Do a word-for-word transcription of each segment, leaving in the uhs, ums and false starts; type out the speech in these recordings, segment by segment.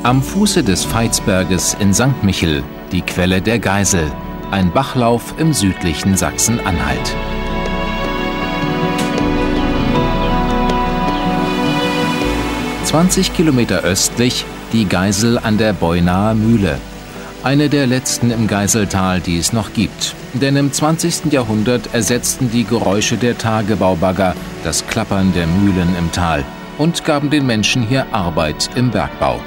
Am Fuße des Veitsberges in Sankt Michel die Quelle der Geisel, ein Bachlauf im südlichen Sachsen-Anhalt. zwanzig Kilometer östlich die Geisel an der Beunaer Mühle. Eine der letzten im Geiseltal, die es noch gibt. Denn im zwanzigsten Jahrhundert ersetzten die Geräusche der Tagebaubagger das Klappern der Mühlen im Tal und gaben den Menschen hier Arbeit im Bergbau.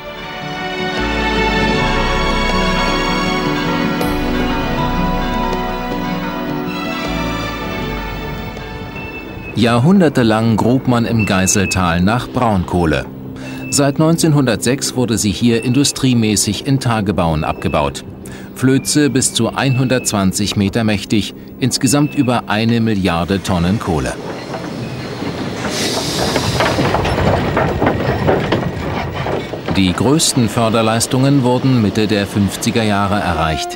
Jahrhundertelang grub man im Geiseltal nach Braunkohle. Seit neunzehnhundertsechs wurde sie hier industriemäßig in Tagebauen abgebaut. Flöze bis zu hundertzwanzig Meter mächtig, insgesamt über eine Milliarde Tonnen Kohle. Die größten Förderleistungen wurden Mitte der fünfziger Jahre erreicht.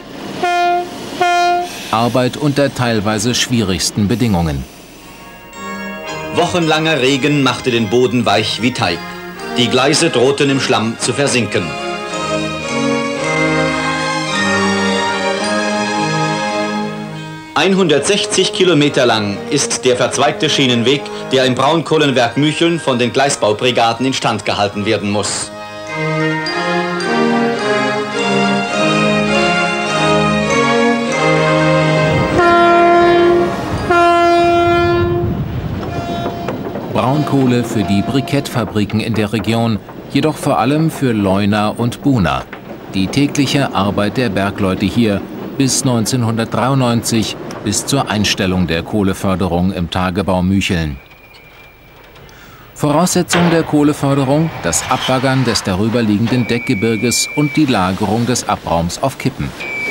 Arbeit unter teilweise schwierigsten Bedingungen. Wochenlanger Regen machte den Boden weich wie Teig. Die Gleise drohten im Schlamm zu versinken. hundertsechzig Kilometer lang ist der verzweigte Schienenweg, der im Braunkohlenwerk Mücheln von den Gleisbaubrigaden instand gehalten werden muss. Braunkohle für die Brikettfabriken in der Region, jedoch vor allem für Leuna und Buna. Die tägliche Arbeit der Bergleute hier bis neunzehnhundertdreiundneunzig, bis zur Einstellung der Kohleförderung im Tagebau Mücheln. Voraussetzung der Kohleförderung: das Abbaggern des darüberliegenden Deckgebirges und die Lagerung des Abraums auf Kippen.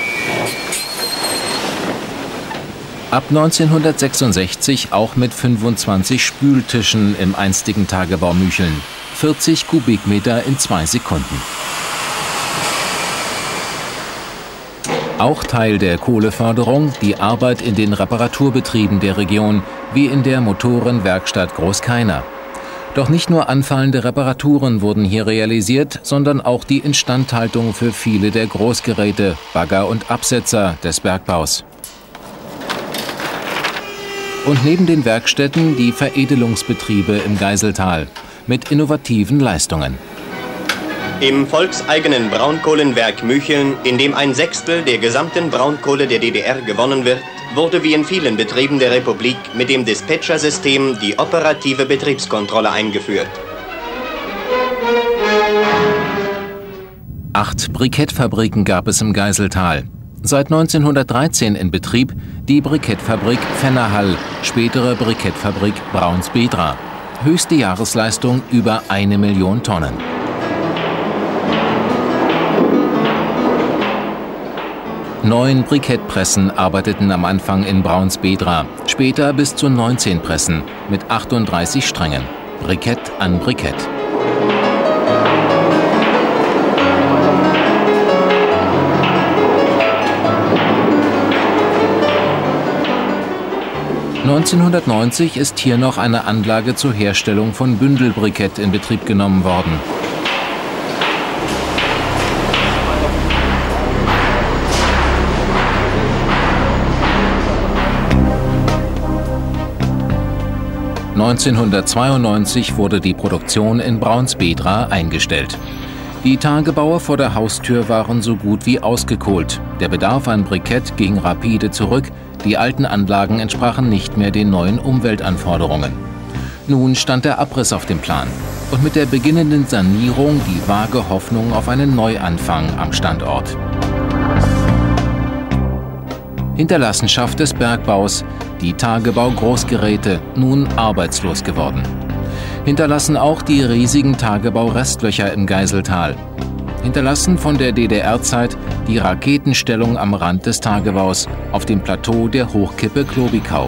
Ab neunzehnhundertsechsundsechzig auch mit fünfundzwanzig Spültischen im einstigen Tagebau Mücheln. vierzig Kubikmeter in zwei Sekunden. Auch Teil der Kohleförderung die Arbeit in den Reparaturbetrieben der Region, wie in der Motorenwerkstatt Großkeiner. Doch nicht nur anfallende Reparaturen wurden hier realisiert, sondern auch die Instandhaltung für viele der Großgeräte, Bagger und Absetzer des Bergbaus. Und neben den Werkstätten die Veredelungsbetriebe im Geiseltal mit innovativen Leistungen. Im volkseigenen Braunkohlenwerk Mücheln, in dem ein Sechstel der gesamten Braunkohle der D D R gewonnen wird, wurde wie in vielen Betrieben der Republik mit dem Dispatcher-System die operative Betriebskontrolle eingeführt. Acht Brikettfabriken gab es im Geiseltal. Seit neunzehnhundertdreizehn in Betrieb die Brikettfabrik Fennerhall, spätere Brikettfabrik Braunsbedra. Höchste Jahresleistung über eine Million Tonnen. Neun Brikettpressen arbeiteten am Anfang in Braunsbedra, später bis zu neunzehn Pressen mit achtunddreißig Strängen. Brikett an Brikett. neunzehnhundertneunzig ist hier noch eine Anlage zur Herstellung von Bündelbrikett in Betrieb genommen worden. neunzehnhundertzweiundneunzig wurde die Produktion in Braunsbedra eingestellt. Die Tagebauer vor der Haustür waren so gut wie ausgekohlt. Der Bedarf an Brikett ging rapide zurück. Die alten Anlagen entsprachen nicht mehr den neuen Umweltanforderungen. Nun stand der Abriss auf dem Plan und mit der beginnenden Sanierung die vage Hoffnung auf einen Neuanfang am Standort. Hinterlassenschaft des Bergbaus, die Tagebau-Großgeräte, nun arbeitslos geworden. Hinterlassen auch die riesigen Tagebau-Restlöcher im Geiseltal. Hinterlassen von der D D R-Zeit die Raketenstellung am Rand des Tagebaus auf dem Plateau der Hochkippe Klobikau.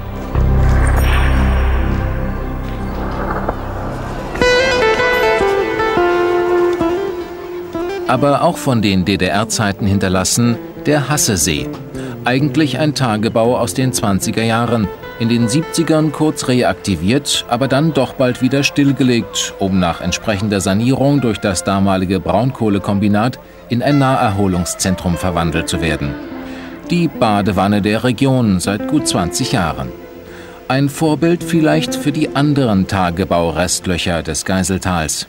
Aber auch von den D D R-Zeiten hinterlassen der Hassesee. Eigentlich ein Tagebau aus den zwanziger Jahren, In den siebzigern kurz reaktiviert, aber dann doch bald wieder stillgelegt, um nach entsprechender Sanierung durch das damalige Braunkohlekombinat in ein Naherholungszentrum verwandelt zu werden. Die Badewanne der Region seit gut zwanzig Jahren. Ein Vorbild vielleicht für die anderen Tagebaurestlöcher des Geiseltals.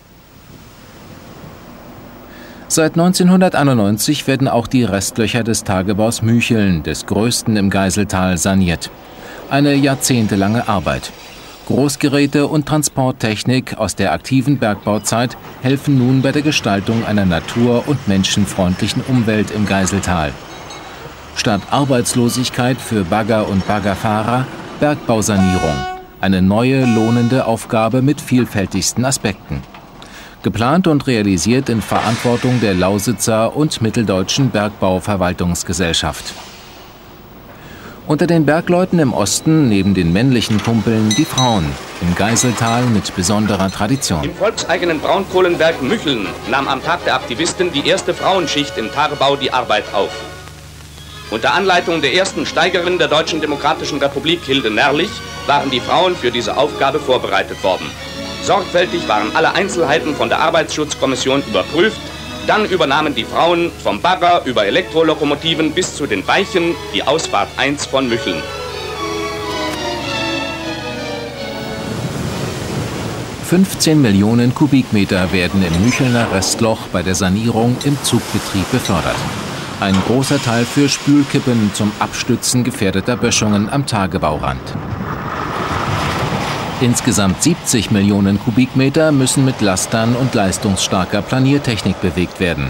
Seit neunzehnhunderteinundneunzig werden auch die Restlöcher des Tagebaus Mücheln, des größten im Geiseltal, saniert. Eine jahrzehntelange Arbeit. Großgeräte und Transporttechnik aus der aktiven Bergbauzeit helfen nun bei der Gestaltung einer natur- und menschenfreundlichen Umwelt im Geiseltal. Statt Arbeitslosigkeit für Bagger und Baggerfahrer, Bergbausanierung. Eine neue, lohnende Aufgabe mit vielfältigsten Aspekten. Geplant und realisiert in Verantwortung der Lausitzer und Mitteldeutschen Bergbauverwaltungsgesellschaft. Unter den Bergleuten im Osten, neben den männlichen Kumpeln, die Frauen, im Geiseltal mit besonderer Tradition. Im volkseigenen Braunkohlenwerk Mücheln nahm am Tag der Aktivisten die erste Frauenschicht im Tagebau die Arbeit auf. Unter Anleitung der ersten Steigerin der Deutschen Demokratischen Republik, Hilde Nerlich, waren die Frauen für diese Aufgabe vorbereitet worden. Sorgfältig waren alle Einzelheiten von der Arbeitsschutzkommission überprüft. Dann übernahmen die Frauen vom Bagger über Elektrolokomotiven bis zu den Weichen die Ausfahrt eins von Mücheln. fünfzehn Millionen Kubikmeter werden im Müchelner Restloch bei der Sanierung im Zugbetrieb befördert. Ein großer Teil für Spülkippen zum Abstützen gefährdeter Böschungen am Tagebaurand. Insgesamt siebzig Millionen Kubikmeter müssen mit Lastern und leistungsstarker Planiertechnik bewegt werden.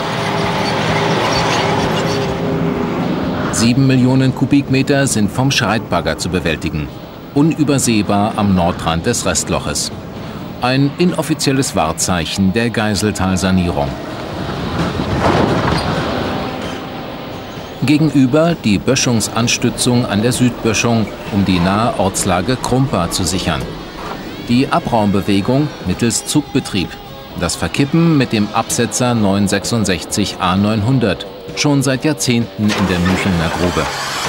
Sieben Millionen Kubikmeter sind vom Schreitbagger zu bewältigen. Unübersehbar am Nordrand des Restloches. Ein inoffizielles Wahrzeichen der Geiseltalsanierung. Gegenüber die Böschungsanstützung an der Südböschung, um die nahe Ortslage Krumpa zu sichern. Die Abraumbewegung mittels Zugbetrieb. Das Verkippen mit dem Absetzer neunhundertsechsundsechzig A neunhundert, schon seit Jahrzehnten in der Müchelner Grube.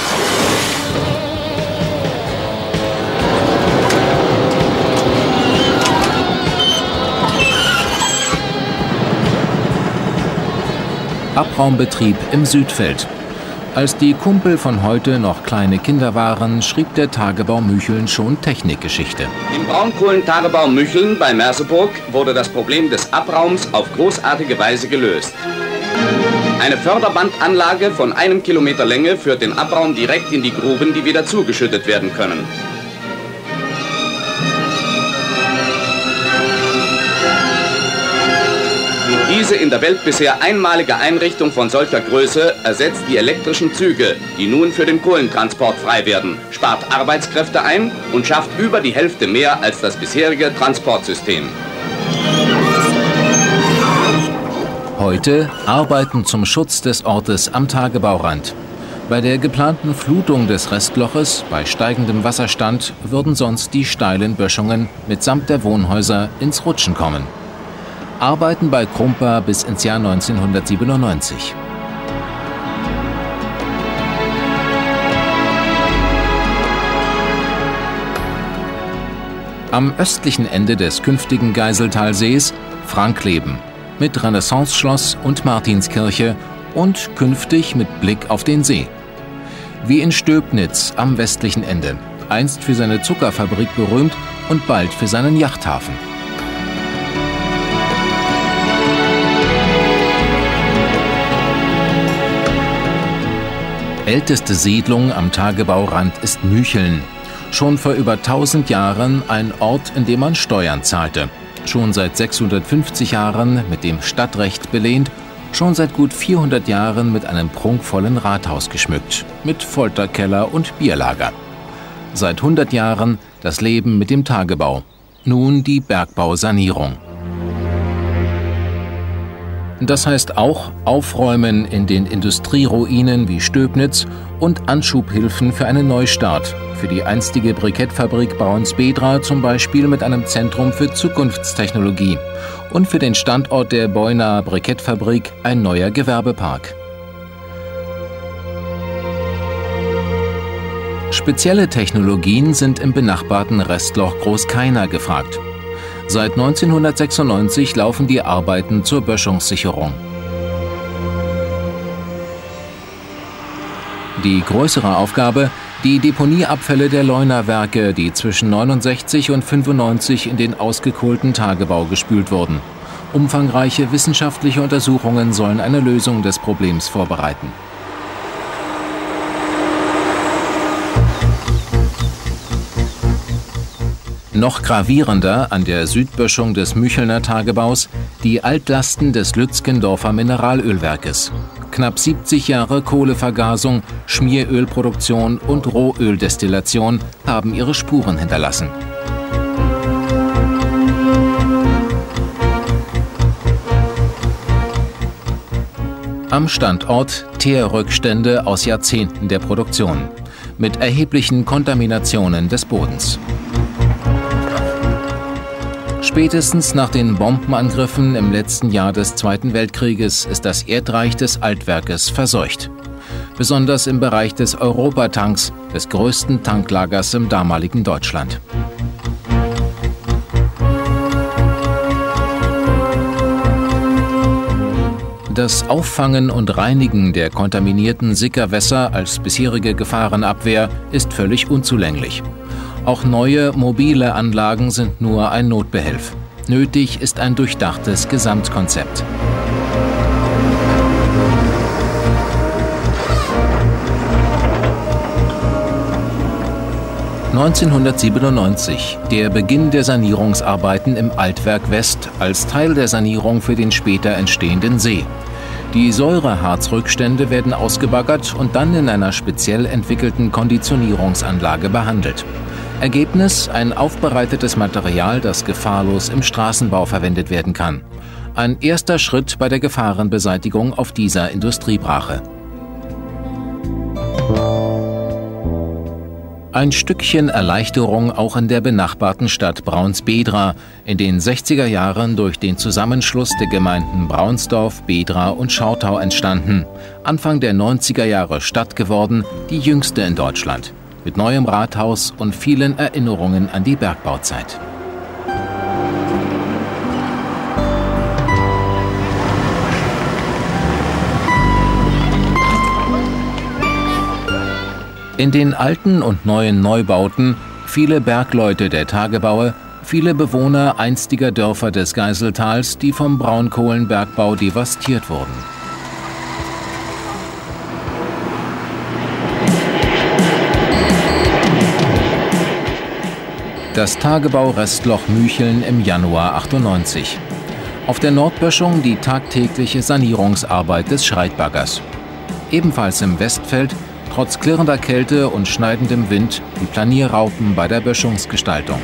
Abraumbetrieb im Südfeld. Als die Kumpel von heute noch kleine Kinder waren, schrieb der Tagebau Mücheln schon Technikgeschichte. Im Braunkohlentagebau Mücheln bei Merseburg wurde das Problem des Abraums auf großartige Weise gelöst. Eine Förderbandanlage von einem Kilometer Länge führt den Abraum direkt in die Gruben, die wieder zugeschüttet werden können. Diese in der Welt bisher einmalige Einrichtung von solcher Größe ersetzt die elektrischen Züge, die nun für den Kohlentransport frei werden, spart Arbeitskräfte ein und schafft über die Hälfte mehr als das bisherige Transportsystem. Heute Arbeiten zum Schutz des Ortes am Tagebaurand. Bei der geplanten Flutung des Restloches bei steigendem Wasserstand würden sonst die steilen Böschungen mitsamt der Wohnhäuser ins Rutschen kommen. Arbeiten bei Krumpa bis ins Jahr neunzehnhundertsiebenundneunzig. Am östlichen Ende des künftigen Geiseltalsees Frankleben mit Renaissanceschloss und Martinskirche und künftig mit Blick auf den See. Wie in Stöbnitz am westlichen Ende, einst für seine Zuckerfabrik berühmt und bald für seinen Yachthafen. Älteste Siedlung am Tagebaurand ist Mücheln. Schon vor über tausend Jahren ein Ort, in dem man Steuern zahlte. Schon seit sechshundertfünfzig Jahren mit dem Stadtrecht belehnt. Schon seit gut vierhundert Jahren mit einem prunkvollen Rathaus geschmückt. Mit Folterkeller und Bierlager. Seit hundert Jahren das Leben mit dem Tagebau. Nun die Bergbausanierung. Das heißt auch Aufräumen in den Industrieruinen wie Stöbnitz und Anschubhilfen für einen Neustart, für die einstige Brikettfabrik Braunsbedra zum Beispiel mit einem Zentrum für Zukunftstechnologie und für den Standort der Beunaer Brikettfabrik ein neuer Gewerbepark. Spezielle Technologien sind im benachbarten Restloch Großkeiner gefragt. Seit neunzehnhundertsechsundneunzig laufen die Arbeiten zur Böschungssicherung. Die größere Aufgabe: die Deponieabfälle der Leuna-Werke, die zwischen neunundsechzig und fünfundneunzig in den ausgekohlten Tagebau gespült wurden. Umfangreiche wissenschaftliche Untersuchungen sollen eine Lösung des Problems vorbereiten. Noch gravierender an der Südböschung des Müchelner Tagebaus die Altlasten des Lützgendorfer Mineralölwerkes. Knapp siebzig Jahre Kohlevergasung, Schmierölproduktion und Rohöldestillation haben ihre Spuren hinterlassen. Am Standort Teerrückstände aus Jahrzehnten der Produktion mit erheblichen Kontaminationen des Bodens. Spätestens nach den Bombenangriffen im letzten Jahr des Zweiten Weltkrieges ist das Erdreich des Altwerkes verseucht. Besonders im Bereich des Europatanks, des größten Tanklagers im damaligen Deutschland. Das Auffangen und Reinigen der kontaminierten Sickerwässer als bisherige Gefahrenabwehr ist völlig unzulänglich. Auch neue, mobile Anlagen sind nur ein Notbehelf. Nötig ist ein durchdachtes Gesamtkonzept. neunzehnhundertsiebenundneunzig, der Beginn der Sanierungsarbeiten im Altwerk West als Teil der Sanierung für den später entstehenden See. Die Säureharzrückstände werden ausgebaggert und dann in einer speziell entwickelten Konditionierungsanlage behandelt. Ergebnis: ein aufbereitetes Material, das gefahrlos im Straßenbau verwendet werden kann. Ein erster Schritt bei der Gefahrenbeseitigung auf dieser Industriebrache. Ein Stückchen Erleichterung auch in der benachbarten Stadt Braunsbedra, in den sechziger Jahren durch den Zusammenschluss der Gemeinden Braunsdorf, Bedra und Schortau entstanden. Anfang der neunziger Jahre Stadt geworden, die jüngste in Deutschland. Mit neuem Rathaus und vielen Erinnerungen an die Bergbauzeit. In den alten und neuen Neubauten viele Bergleute der Tagebaue, viele Bewohner einstiger Dörfer des Geiseltals, die vom Braunkohlenbergbau devastiert wurden. Das Tagebau Restloch Mücheln im Januar achtundneunzig. Auf der Nordböschung die tagtägliche Sanierungsarbeit des Schreitbaggers. Ebenfalls im Westfeld, trotz klirrender Kälte und schneidendem Wind, die Planierraupen bei der Böschungsgestaltung.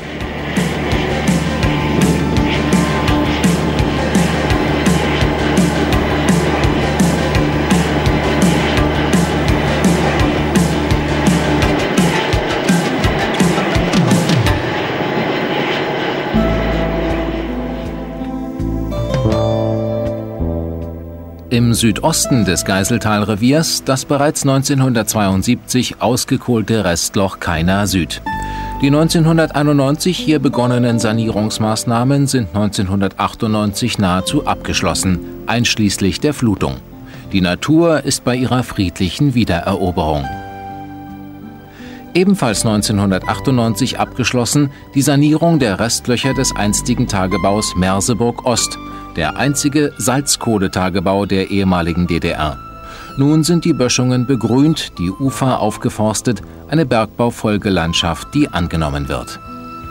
Im Südosten des Geiseltalreviers das bereits neunzehnhundertzweiundsiebzig ausgekohlte Restloch Keiner Süd. Die neunzehnhunderteinundneunzig hier begonnenen Sanierungsmaßnahmen sind neunzehnhundertachtundneunzig nahezu abgeschlossen, einschließlich der Flutung. Die Natur ist bei ihrer friedlichen Wiedereroberung. Ebenfalls neunzehnhundertachtundneunzig abgeschlossen die Sanierung der Restlöcher des einstigen Tagebaus Merseburg Ost, der einzige Salzkohletagebau der ehemaligen D D R. Nun sind die Böschungen begrünt, die Ufer aufgeforstet, eine Bergbaufolgelandschaft, die angenommen wird.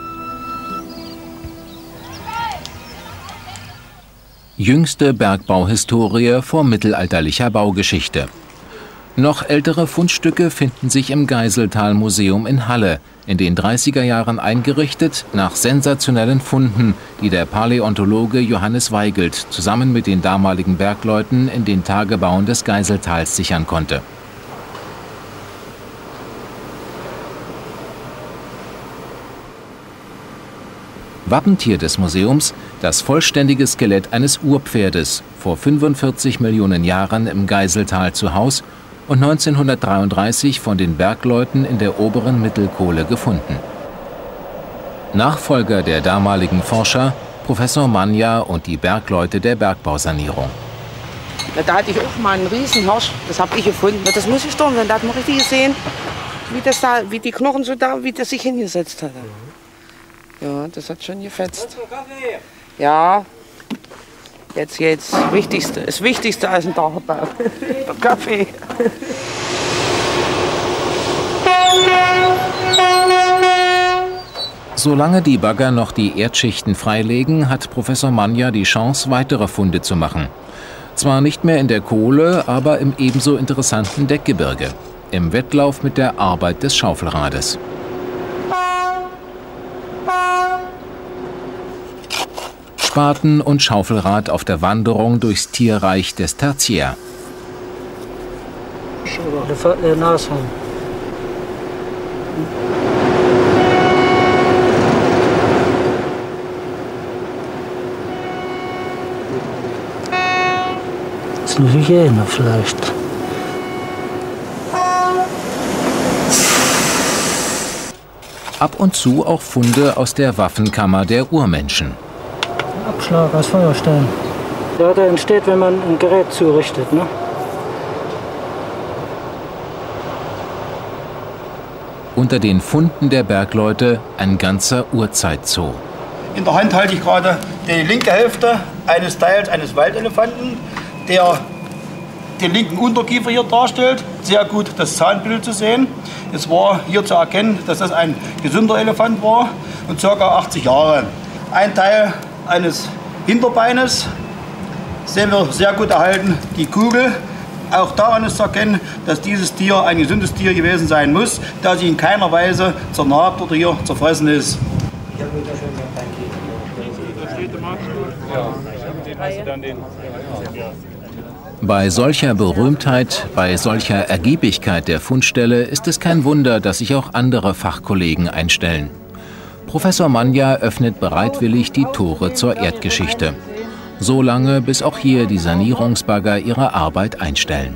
Jüngste Bergbauhistorie vor mittelalterlicher Baugeschichte. Noch ältere Fundstücke finden sich im Geiseltal-Museum in Halle, in den dreißiger Jahren eingerichtet nach sensationellen Funden, die der Paläontologe Johannes Weigelt zusammen mit den damaligen Bergleuten in den Tagebauen des Geiseltals sichern konnte. Wappentier des Museums: das vollständige Skelett eines Urpferdes, vor fünfundvierzig Millionen Jahren im Geiseltal zu Haus und neunzehnhundertdreiunddreißig von den Bergleuten in der oberen Mittelkohle gefunden. Nachfolger der damaligen Forscher, Professor Manja und die Bergleute der Bergbausanierung. Da hatte ich auch mal einen Riesenhirsch, das habe ich gefunden. Das muss ich doch, da hat man richtig gesehen, wie, das da, wie die Knochen so da, wie das sich hingesetzt hat. Ja, das hat schon gefetzt. Ja, jetzt geht's. Das Wichtigste, das Wichtigste als ein Tagebau. Der Kaffee. Solange die Bagger noch die Erdschichten freilegen, hat Professor Manja die Chance, weitere Funde zu machen. Zwar nicht mehr in der Kohle, aber im ebenso interessanten Deckgebirge. Im Wettlauf mit der Arbeit des Schaufelrades. Spaten und Schaufelrad auf der Wanderung durchs Tierreich des Tertiär. Der Nashorn. Das ist eine Hyäne vielleicht. Ab und zu auch Funde aus der Waffenkammer der Urmenschen. Abschlag aus Feuerstein. Ja, der entsteht, wenn man ein Gerät zurichtet, ne? Unter den Funden der Bergleute ein ganzer Urzeitzoo. In der Hand halte ich gerade die linke Hälfte eines Teils eines Waldelefanten, der den linken Unterkiefer hier darstellt. Sehr gut das Zahnbild zu sehen. Es war hier zu erkennen, dass das ein gesunder Elefant war und ca. achtzig Jahre. Ein Teil eines Hinterbeines sehen wir sehr gut erhalten, die Kugel. Auch daran ist zu erkennen, dass dieses Tier ein gesundes Tier gewesen sein muss, da sie in keiner Weise zernagt oder hier zerfressen ist. Bei solcher Berühmtheit, bei solcher Ergiebigkeit der Fundstelle ist es kein Wunder, dass sich auch andere Fachkollegen einstellen. Professor Manja öffnet bereitwillig die Tore zur Erdgeschichte. So lange, bis auch hier die Sanierungsbagger ihre Arbeit einstellen.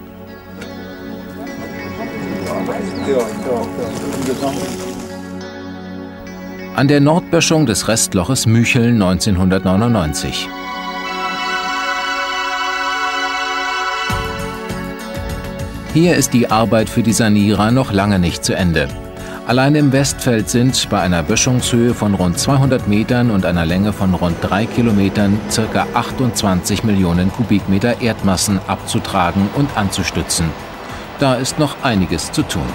An der Nordböschung des Restloches Mücheln neunzehnhundertneunundneunzig. Hier ist die Arbeit für die Sanierer noch lange nicht zu Ende. Allein im Westfeld sind bei einer Böschungshöhe von rund zweihundert Metern und einer Länge von rund drei Kilometern ca. achtundzwanzig Millionen Kubikmeter Erdmassen abzutragen und anzustützen. Da ist noch einiges zu tun.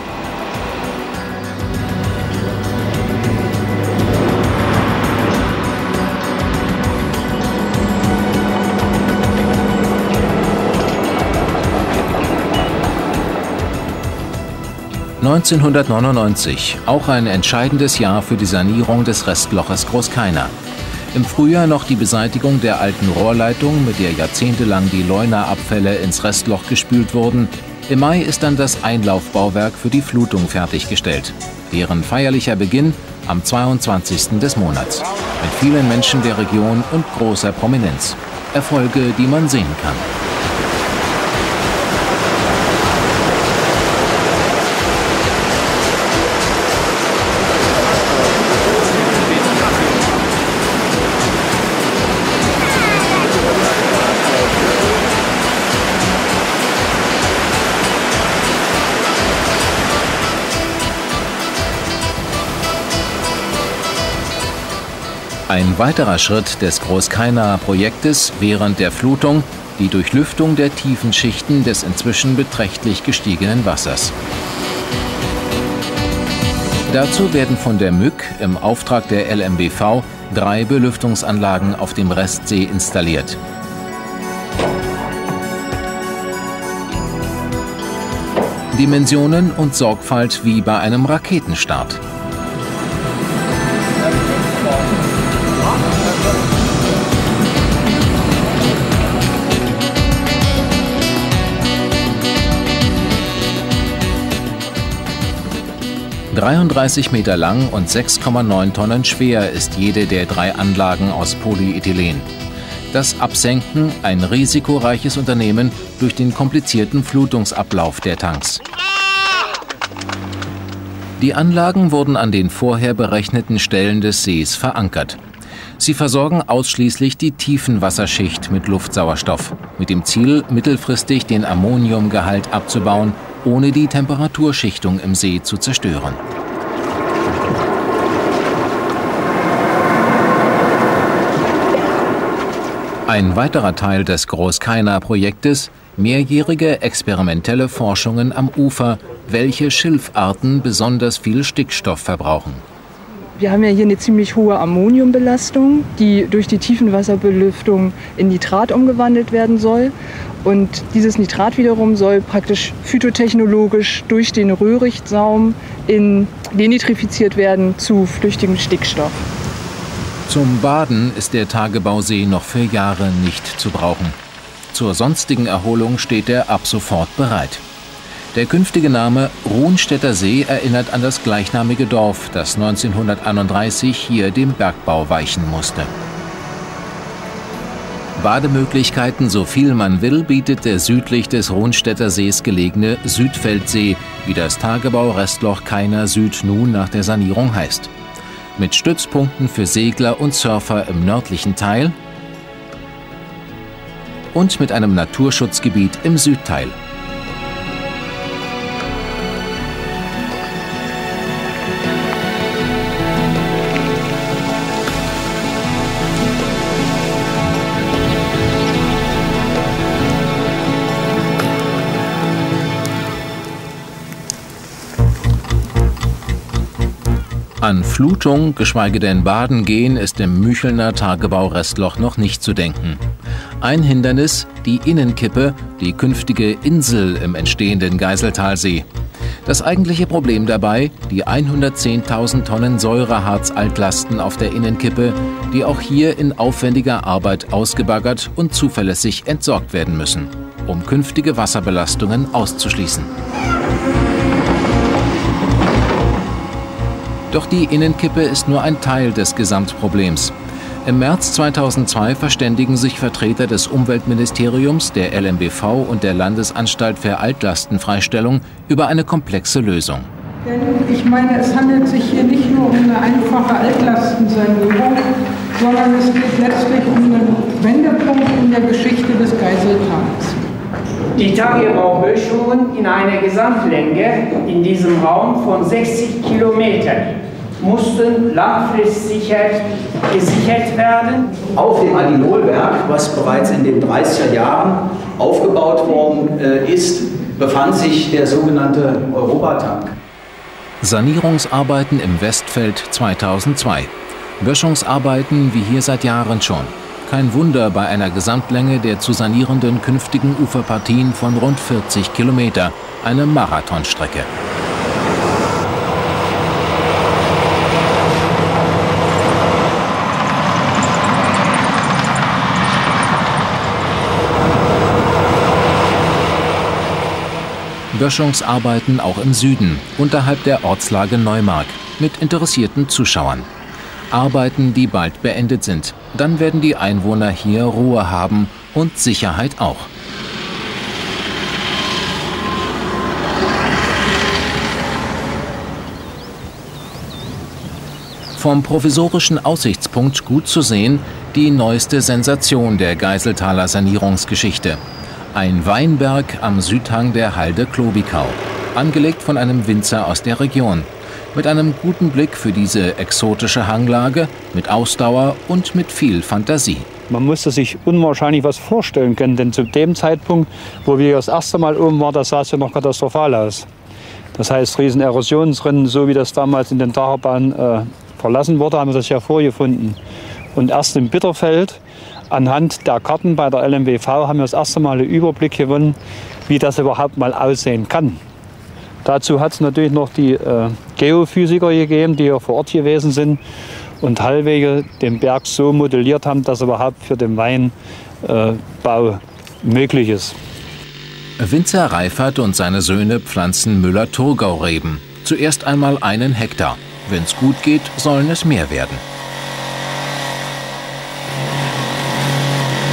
neunzehnhundertneunundneunzig, auch ein entscheidendes Jahr für die Sanierung des Restloches Großkeiner. Im Frühjahr noch die Beseitigung der alten Rohrleitung, mit der jahrzehntelang die Leuna-Abfälle ins Restloch gespült wurden. Im Mai ist dann das Einlaufbauwerk für die Flutung fertiggestellt. Deren feierlicher Beginn am zweiundzwanzigsten des Monats. Mit vielen Menschen der Region und großer Prominenz. Erfolge, die man sehen kann. Ein weiterer Schritt des Großkeiner Projektes während der Flutung, die Durchlüftung der tiefen Schichten des inzwischen beträchtlich gestiegenen Wassers. Dazu werden von der M Ü K im Auftrag der L M B V drei Belüftungsanlagen auf dem Restsee installiert. Dimensionen und Sorgfalt wie bei einem Raketenstart. dreiunddreißig Meter lang und sechs Komma neun Tonnen schwer ist jede der drei Anlagen aus Polyethylen. Das Absenken ein risikoreiches Unternehmen durch den komplizierten Flutungsablauf der Tanks. Die Anlagen wurden an den vorher berechneten Stellen des Sees verankert. Sie versorgen ausschließlich die Tiefenwasserschicht mit Luftsauerstoff, mit dem Ziel, mittelfristig den Ammoniumgehalt abzubauen, ohne die Temperaturschichtung im See zu zerstören. Ein weiterer Teil des Großkeiner-Projektes: mehrjährige experimentelle Forschungen am Ufer, welche Schilfarten besonders viel Stickstoff verbrauchen. Wir haben ja hier eine ziemlich hohe Ammoniumbelastung, die durch die Tiefenwasserbelüftung in Nitrat umgewandelt werden soll. Und dieses Nitrat wiederum soll praktisch phytotechnologisch durch den Röhrichtsaum in denitrifiziert werden zu flüchtigem Stickstoff. Zum Baden ist der Tagebausee noch für Jahre nicht zu brauchen. Zur sonstigen Erholung steht er ab sofort bereit. Der künftige Name Ruhnstädter See erinnert an das gleichnamige Dorf, das neunzehnhunderteinunddreißig hier dem Bergbau weichen musste. Bademöglichkeiten, so viel man will, bietet der südlich des Ruhnstädter Sees gelegene Südfeldsee, wie das Tagebau-Restloch Keiner Süd nun nach der Sanierung heißt. Mit Stützpunkten für Segler und Surfer im nördlichen Teil und mit einem Naturschutzgebiet im Südteil. An Flutung, geschweige denn Baden gehen, ist im Müchelner Tagebau-Restloch noch nicht zu denken. Ein Hindernis, die Innenkippe, die künftige Insel im entstehenden Geiseltalsee. Das eigentliche Problem dabei, die hundertzehntausend Tonnen Säureharz-Altlasten auf der Innenkippe, die auch hier in aufwendiger Arbeit ausgebaggert und zuverlässig entsorgt werden müssen, um künftige Wasserbelastungen auszuschließen. Doch die Innenkippe ist nur ein Teil des Gesamtproblems. Im März zweitausendzwei verständigen sich Vertreter des Umweltministeriums, der L M B V und der Landesanstalt für Altlastenfreistellung über eine komplexe Lösung. Denn ich meine, es handelt sich hier nicht nur um eine einfache Altlastensanierung, sondern es geht letztlich um einen Wendepunkt in der Geschichte des Geiseltals. Die Tagebauböschungen in einer Gesamtlänge in diesem Raum von sechzig Kilometern mussten langfristig gesichert werden. Auf dem Alinolwerk, was bereits in den dreißiger Jahren aufgebaut worden ist, befand sich der sogenannte Europatank. Sanierungsarbeiten im Westfeld zweitausendzwei. Böschungsarbeiten wie hier seit Jahren schon. Kein Wunder bei einer Gesamtlänge der zu sanierenden künftigen Uferpartien von rund vierzig Kilometer, eine Marathonstrecke. Böschungsarbeiten auch im Süden, unterhalb der Ortslage Neumark, mit interessierten Zuschauern. Arbeiten, die bald beendet sind. Dann werden die Einwohner hier Ruhe haben und Sicherheit auch. Vom provisorischen Aussichtspunkt gut zu sehen, die neueste Sensation der Geiseltaler Sanierungsgeschichte. Ein Weinberg am Südhang der Halde Klobikau, angelegt von einem Winzer aus der Region. Mit einem guten Blick für diese exotische Hanglage, mit Ausdauer und mit viel Fantasie. Man musste sich unwahrscheinlich was vorstellen können, denn zu dem Zeitpunkt, wo wir das erste Mal oben waren, das sah es ja noch katastrophal aus. Das heißt, riesen Erosionsrinnen, so wie das damals in den Tagerbahnen äh, verlassen wurde, haben wir das ja vorgefunden. Und erst im Bitterfeld, anhand der Karten bei der L M B V, haben wir das erste Mal einen Überblick gewonnen, wie das überhaupt mal aussehen kann. Dazu hat es natürlich noch die äh, Geophysiker gegeben, die hier vor Ort gewesen sind und halbwegs den Berg so modelliert haben, dass überhaupt für den Weinbau äh, möglich ist. Winzer Reifert und seine Söhne pflanzen Müller-Thurgau-Reben. Zuerst einmal einen Hektar. Wenn es gut geht, sollen es mehr werden.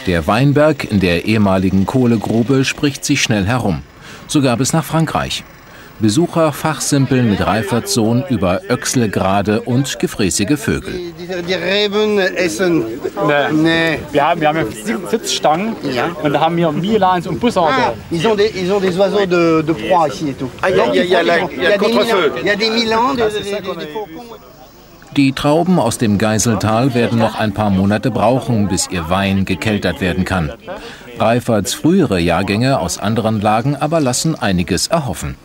Der Weinberg in der ehemaligen Kohlegrube spricht sich schnell herum, sogar bis nach Frankreich. Besucher fachsimpeln mit Reiferts Sohn über Öchselgrade und gefräßige Vögel. Die, die Reben essen. Nee. Nee. Wir haben, wir haben Sitzstangen ja. Und da haben wir Milans und Bussarde. Ah, ils ont des, ils ont des oiseaux de, de proie ici et tout. Ah, il y a, il y a, il y a, il y a Contrefeu. Il y a des Milans, des, des, des, des faucons. Die Trauben aus dem Geiseltal werden noch ein paar Monate brauchen, bis ihr Wein gekeltert werden kann. Reiferts frühere Jahrgänge aus anderen Lagen aber lassen einiges erhoffen.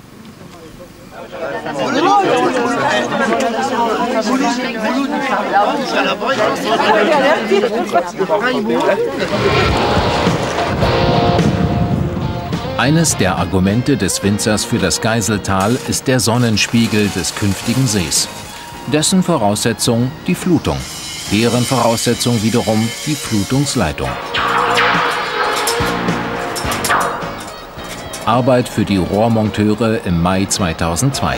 Eines der Argumente des Winzers für das Geiseltal ist der Sonnenspiegel des künftigen Sees. Dessen Voraussetzung die Flutung, deren Voraussetzung wiederum die Flutungsleitung. Arbeit für die Rohrmonteure im Mai zweitausendzwei.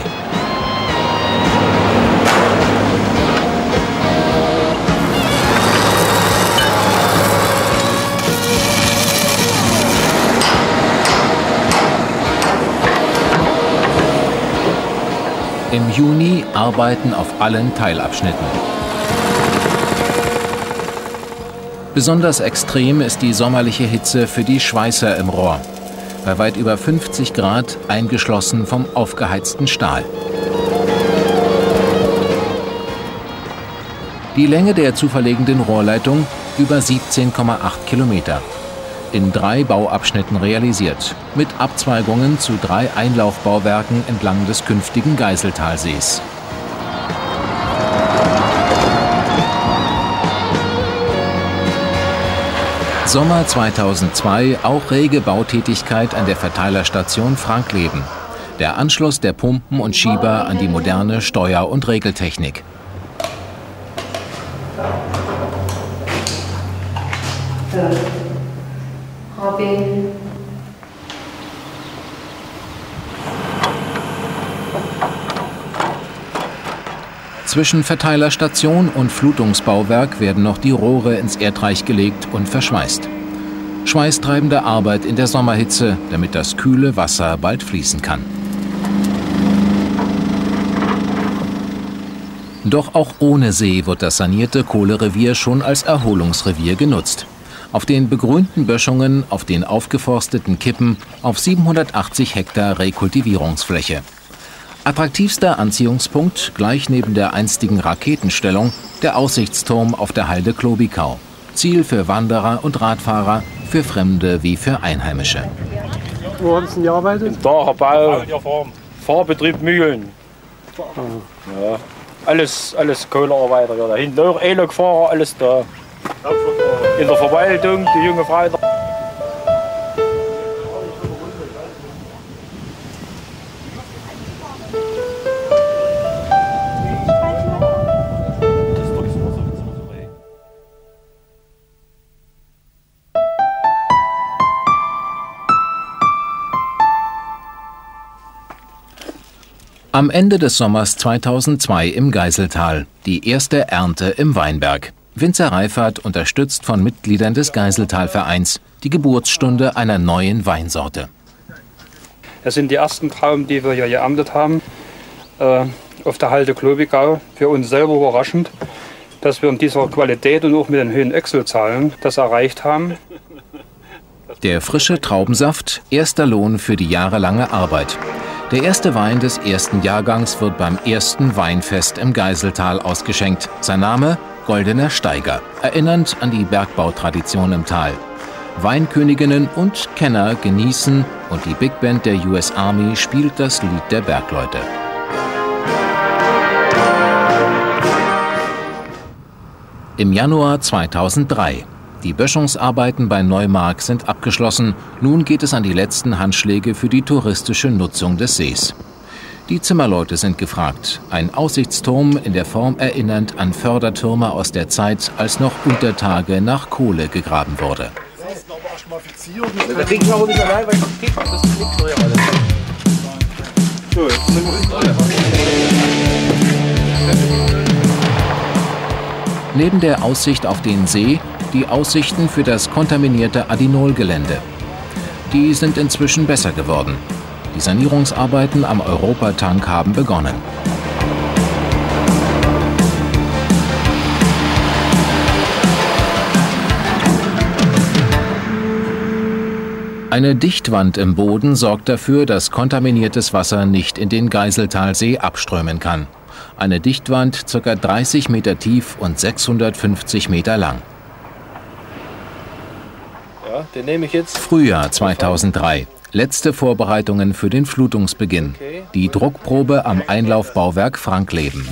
Im Juni arbeiten auf allen Teilabschnitten. Besonders extrem ist die sommerliche Hitze für die Schweißer im Rohr. Bei weit über fünfzig Grad eingeschlossen vom aufgeheizten Stahl. Die Länge der zu verlegenden Rohrleitung über siebzehn Komma acht Kilometer. In drei Bauabschnitten realisiert, mit Abzweigungen zu drei Einlaufbauwerken entlang des künftigen Geiseltalsees. Sommer zweitausendzwei auch rege Bautätigkeit an der Verteilerstation Frankleben. Der Anschluss der Pumpen und Schieber an die moderne Steuer- und Regeltechnik. Robin. Zwischen Verteilerstation und Flutungsbauwerk werden noch die Rohre ins Erdreich gelegt und verschweißt. Schweißtreibende Arbeit in der Sommerhitze, damit das kühle Wasser bald fließen kann. Doch auch ohne See wird das sanierte Kohlerevier schon als Erholungsrevier genutzt. Auf den begrünten Böschungen, auf den aufgeforsteten Kippen, auf siebenhundertachtzig Hektar Rekultivierungsfläche. Attraktivster Anziehungspunkt, gleich neben der einstigen Raketenstellung, der Aussichtsturm auf der Halde Klobikau. Ziel für Wanderer und Radfahrer, für Fremde wie für Einheimische. Wo haben Sie denn gearbeitet? Im Tagerbau, Fahrbetrieb Mühlen. Ja, alles, alles Kohlearbeiter. Ja, da hinten auch E-Lok-Fahrer, alles da. In der Verwaltung, die junge Frau. Am Ende des Sommers zweitausendzwei im Geiseltal, die erste Ernte im Weinberg. Winzer Reifert unterstützt von Mitgliedern des Geiseltalvereins die Geburtsstunde einer neuen Weinsorte. Das sind die ersten Trauben, die wir hier geerntet haben, äh, auf der Halde Klobikau. Für uns selber überraschend, dass wir in dieser Qualität und auch mit den höheren Öchselzahlen das erreicht haben. Der frische Traubensaft, erster Lohn für die jahrelange Arbeit. Der erste Wein des ersten Jahrgangs wird beim ersten Weinfest im Geiseltal ausgeschenkt. Sein Name? Goldener Steiger, erinnernd an die Bergbautradition im Tal. Weinköniginnen und Kenner genießen und die Big Band der U S Army spielt das Lied der Bergleute. Im Januar zweitausenddrei. Die Böschungsarbeiten bei Neumark sind abgeschlossen. Nun geht es an die letzten Handschläge für die touristische Nutzung des Sees. Die Zimmerleute sind gefragt. Ein Aussichtsturm in der Form erinnernd an Fördertürme aus der Zeit, als noch unter Tage nach Kohle gegraben wurde. Neben der Aussicht auf den See die Aussichten für das kontaminierte Adinol-Gelände. Die sind inzwischen besser geworden. Die Sanierungsarbeiten am Europatank haben begonnen. Eine Dichtwand im Boden sorgt dafür, dass kontaminiertes Wasser nicht in den Geiseltalsee abströmen kann. Eine Dichtwand ca. dreißig Meter tief und sechshundertfünfzig Meter lang. Ja, den nehme ich jetzt. Frühjahr zweitausenddrei. Letzte Vorbereitungen für den Flutungsbeginn. Die Druckprobe am Einlaufbauwerk Frankleben.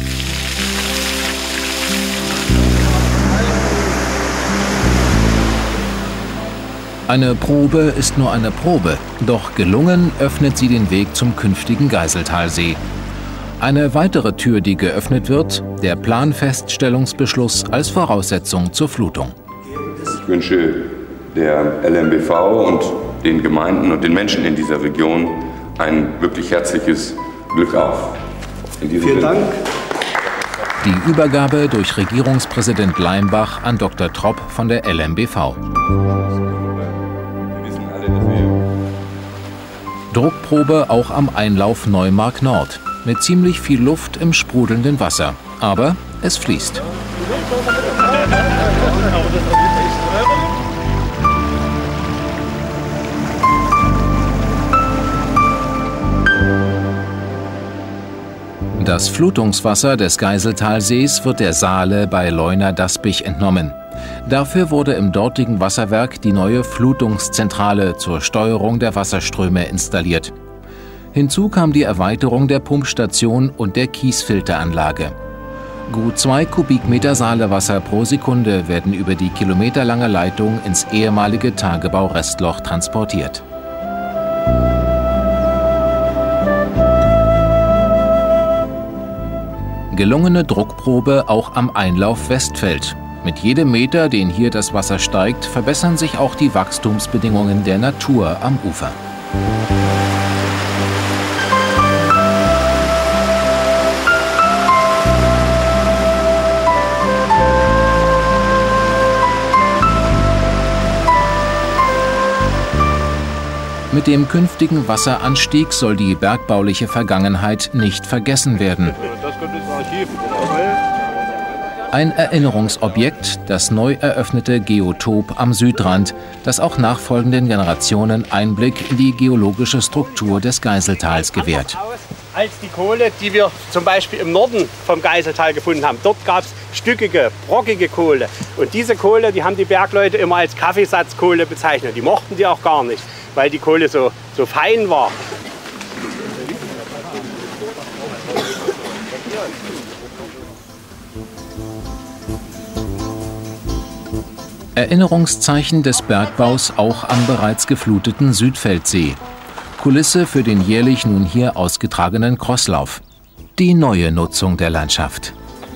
Eine Probe ist nur eine Probe, doch gelungen öffnet sie den Weg zum künftigen Geiseltalsee. Eine weitere Tür, die geöffnet wird, der Planfeststellungsbeschluss als Voraussetzung zur Flutung. Ich wünsche der L M B V und den Gemeinden und den Menschen in dieser Region ein wirklich herzliches Glück auf. In diesem Vielen Dank. Die Übergabe durch Regierungspräsident Leimbach an Doktor Tropp von der L M B V. Druckprobe auch am Einlauf Neumark Nord. Mit ziemlich viel Luft im sprudelnden Wasser. Aber es fließt. Das Flutungswasser des Geiseltalsees wird der Saale bei Leuna-Daspich entnommen. Dafür wurde im dortigen Wasserwerk die neue Flutungszentrale zur Steuerung der Wasserströme installiert. Hinzu kam die Erweiterung der Pumpstation und der Kiesfilteranlage. Gut zwei Kubikmeter Saalewasser pro Sekunde werden über die kilometerlange Leitung ins ehemalige Tagebau-Restloch transportiert. Gelungene Druckprobe auch am Einlauf Westfeld. Mit jedem Meter, den hier das Wasser steigt, verbessern sich auch die Wachstumsbedingungen der Natur am Ufer. Mit dem künftigen Wasseranstieg soll die bergbauliche Vergangenheit nicht vergessen werden. Ein Erinnerungsobjekt, das neu eröffnete Geotop am Südrand, das auch nachfolgenden Generationen Einblick in die geologische Struktur des Geiseltals gewährt. Als die Kohle, die wir zum Beispiel im Norden vom Geiseltal gefunden haben, dort gab es stückige, brockige Kohle. Und diese Kohle, die haben die Bergleute immer als Kaffeesatzkohle bezeichnet. Die mochten die auch gar nicht, weil die Kohle so, so fein war. Erinnerungszeichen des Bergbaus auch am bereits gefluteten Südfeldsee. Kulisse für den jährlich nun hier ausgetragenen Crosslauf. Die neue Nutzung der Landschaft.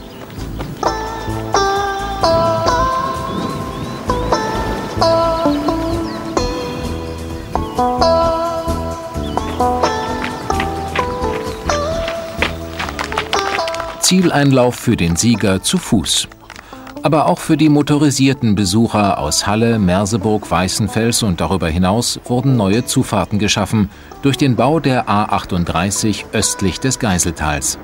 Zieleinlauf für den Sieger zu Fuß. Aber auch für die motorisierten Besucher aus Halle, Merseburg, Weißenfels und darüber hinaus wurden neue Zufahrten geschaffen durch den Bau der A achtunddreißig östlich des Geiseltals.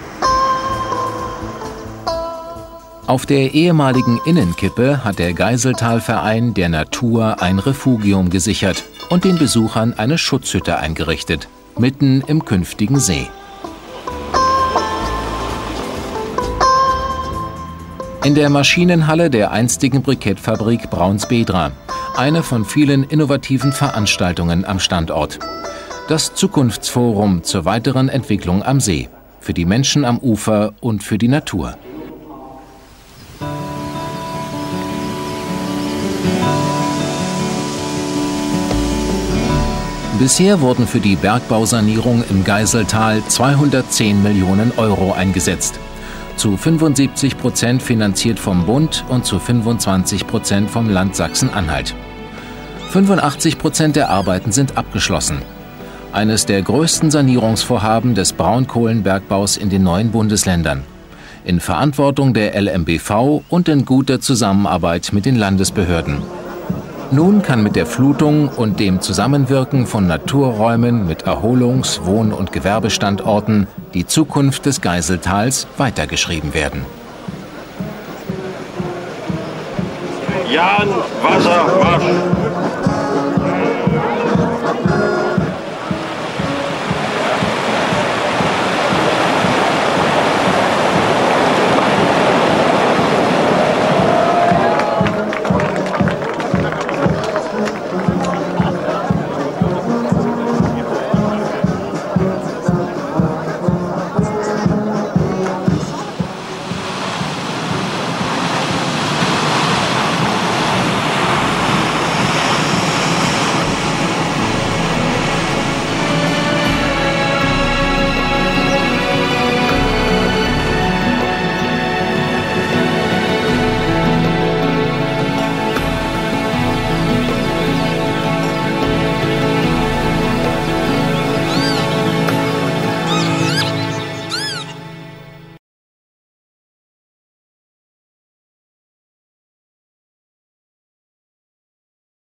Auf der ehemaligen Innenkippe hat der Geiseltalverein der Natur ein Refugium gesichert und den Besuchern eine Schutzhütte eingerichtet, mitten im künftigen See. In der Maschinenhalle der einstigen Brikettfabrik Braunsbedra, eine von vielen innovativen Veranstaltungen am Standort. Das Zukunftsforum zur weiteren Entwicklung am See, für die Menschen am Ufer und für die Natur. Bisher wurden für die Bergbausanierung im Geiseltal zweihundertzehn Millionen Euro eingesetzt. Zu fünfundsiebzig Prozent finanziert vom Bund und zu fünfundzwanzig Prozent vom Land Sachsen-Anhalt. fünfundachtzig Prozent der Arbeiten sind abgeschlossen. Eines der größten Sanierungsvorhaben des Braunkohlenbergbaus in den neuen Bundesländern. in Verantwortung der L M B V und in guter Zusammenarbeit mit den Landesbehörden. Nun kann mit der Flutung und dem Zusammenwirken von Naturräumen mit Erholungs-, Wohn- und Gewerbestandorten die Zukunft des Geiseltals weitergeschrieben werden. Jan, Wasser, Marsch!